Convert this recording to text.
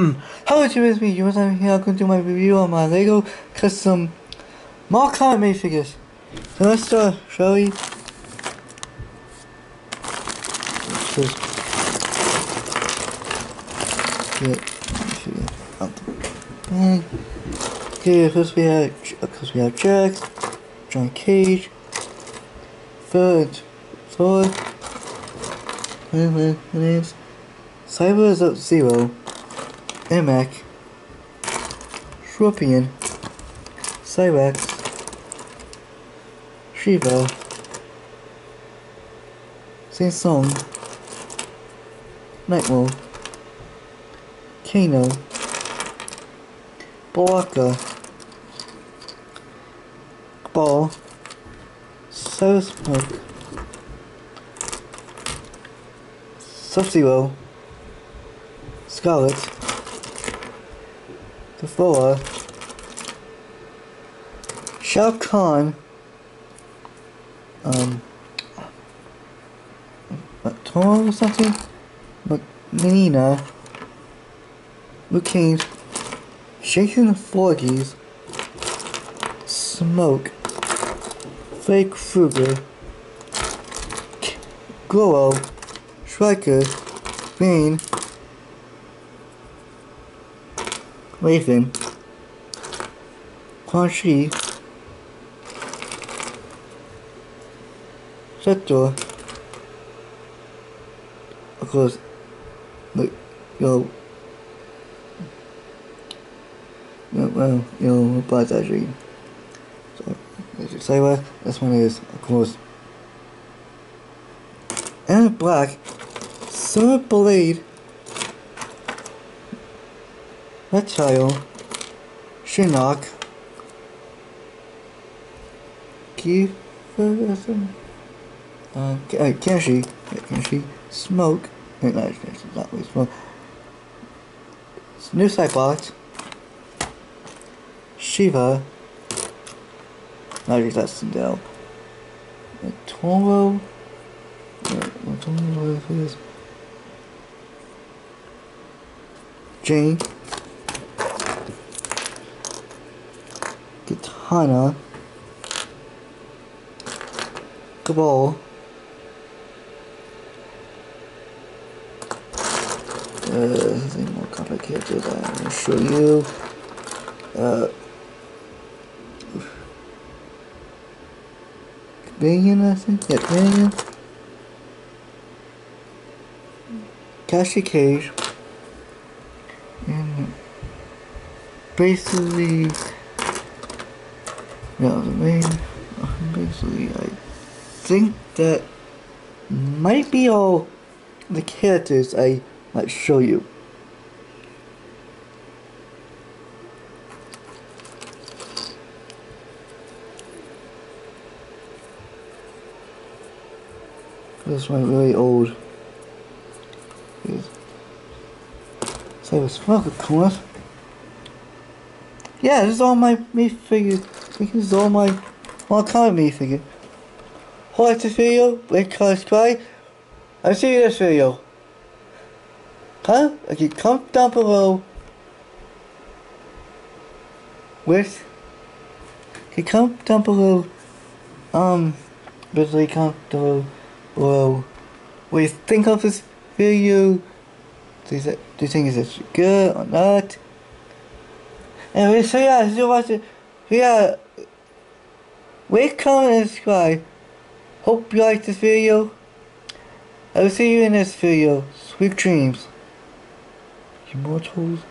Hello, it's me. You I'm here. I'm going to do my review on my Lego custom Mark Comet figures. So let's start, shall we? Just get out the bag. Okay, first we have Jack, John Cage, Thor, my name's Cyber Zero, Emek, Scorpion, Cyrex, Shiva, Sing Song, Nightmare, Kano, Baraka, Ball, Smoke, Sub-Zero, Scarlet, the Thor, Shao Kahn, Tom or something, Menina, Luke Cage, Jason Voorhees, Smoke, Fake Kruger, Goro, Striker, Bane, Raven, Quan Chi, Sector, of course, look, but actually, so, Cyber, this one is, of course, and black, Summer Blade, Reptile, Shinnok, Kenshi, Smoke, not really Smoke, New Cybot, Shiva, not that's Sindel, Toro, Jane, Katana, Cabal, something more complicated I will show you. Billion, I think, yeah, billion. Cassie Cage, and basically, basically, I think that might be all the characters I might show you. This one really old. So it's smoke, of course. Yeah, this is all my me figures. This is all my kind of me figure. Like this video, like, subscribe. I'll see you in this video. Comment down below with. Comment down below. Basically comment down below what you think of this video. Do you think it's good or not? Anyway, so yeah, if you're watching, yeah, rate, comment, and subscribe. Hope you like this video. I will see you in this video. Sweet dreams, immortals.